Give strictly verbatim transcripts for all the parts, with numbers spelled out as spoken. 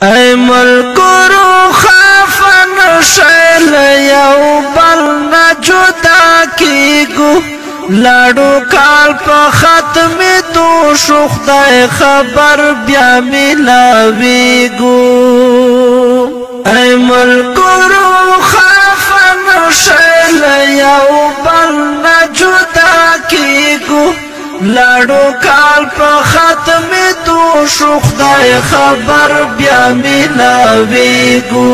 ای ملکرو خافن شیل یو بل نجدا کیگو لاړو کال په ختم تو شو خدای خبر بیا ملاویگو ای ملکرو خافن شیل یو بل نجدا کیگو لاړو کال په ختم تو شو خدای خبر بیا ملاویگو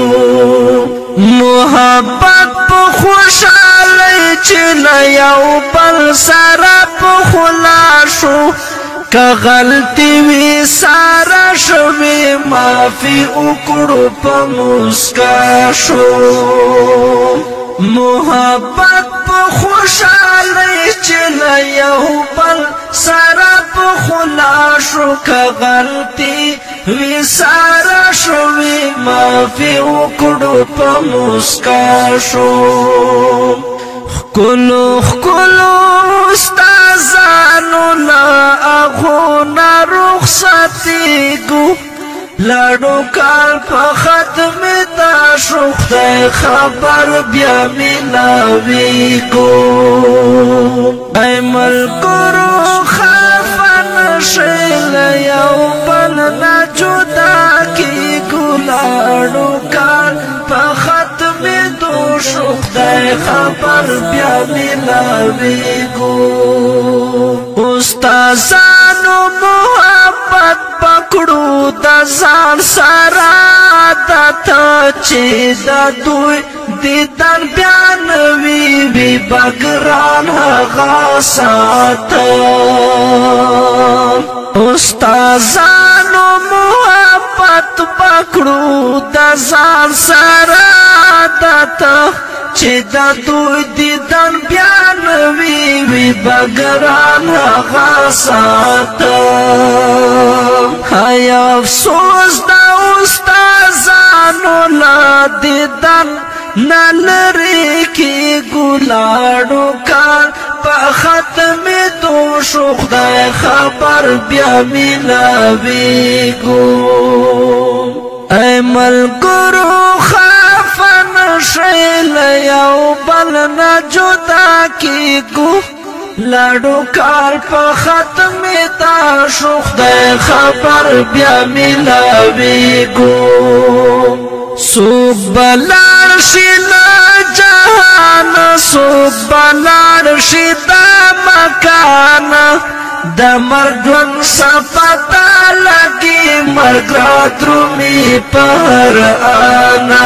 محبت په خوشاله چې یو بل سره په خلا شو که غلطی وی سارا شوی معافی وکړو په مسکا شو محبت په خوشاله چې یو بل سره په خلا شو که غلطی وی سارا شوی معافی وکړو په مسکا شو خکلو خکلو استازانو لا اغونا رخصتیگو لاړو کال په ختم تا شو خدای خبر بیا ملاویگو ای ملکرو خافن شیل یو بل نجدا کیگو لاړو کال په ختم تو شو خدای خبر بیا ملاویگو استازانو محبت پکړو د ځان سره عادت چې د دوی دیدن بیان وی وی بګران هغه سات استازانو محبت پکړو د ځان سره عادت چې د دوی دیدن بیان وی وی بګران هغه سات هاي افسوس دا استازانو لا دیدن نلری کی ګلاړو کال په ختم تو شو خدای خبر بیا ملاویگو ای ملکرو خافن شیل یو بل نجدا کیگو لاړو کال په ختم تا شو خدای خبر بیا ملاویگو سوک بلار شیلا جهان سوک بلار شیدا مکان د مرګن صفتا لګي مرګ درومي پر انا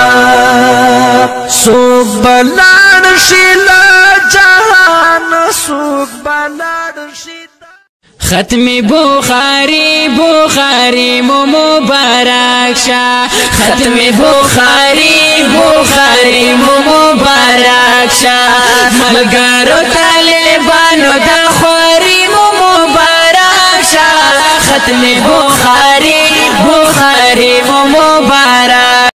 سوک بلار شیلا جهان سوک بلار شیدا ختم بخاری بخاری مو مبارک شا ختم بخاری بخاری مو مبارک شا ملګرو طالبان